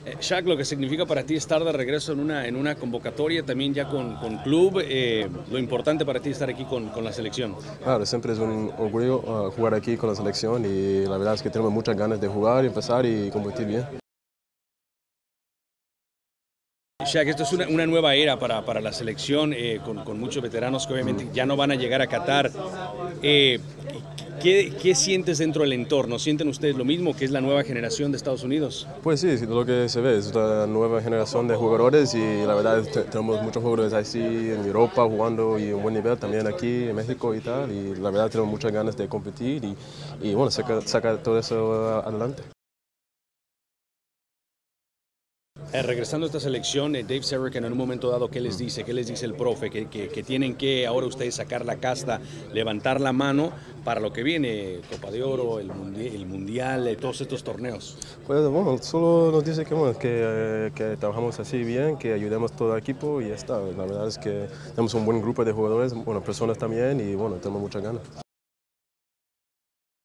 Shaq, lo que significa para ti estar de regreso en una convocatoria, también ya con club, lo importante para ti estar aquí con la selección. Claro, siempre es un orgullo jugar aquí con la selección y la verdad es que tenemos muchas ganas de jugar, empezar y competir bien. Shaq, esto es una nueva era para la selección, con muchos veteranos que obviamente ya no van a llegar a Qatar. Eh, ¿Qué sientes dentro del entorno? ¿Sienten ustedes lo mismo, que es la nueva generación de Estados Unidos? Pues sí, sí, lo que se ve es una nueva generación de jugadores y la verdad tenemos muchos jugadores así en Europa jugando y un buen nivel también aquí en México y tal y la verdad tenemos muchas ganas de competir y bueno, saca todo eso adelante. Regresando a esta selección, Dave Sarachan en un momento dado, ¿qué les dice? ¿Qué les dice el profe? Que tienen que ahora ustedes sacar la casta, levantar la mano para lo que viene, Copa de Oro, el Mundial, todos estos torneos. Pues bueno, solo nos dice que, bueno, que trabajamos así bien, que ayudemos todo el equipo y ya está. La verdad es que tenemos un buen grupo de jugadores, bueno, personas también y bueno, tenemos muchas ganas.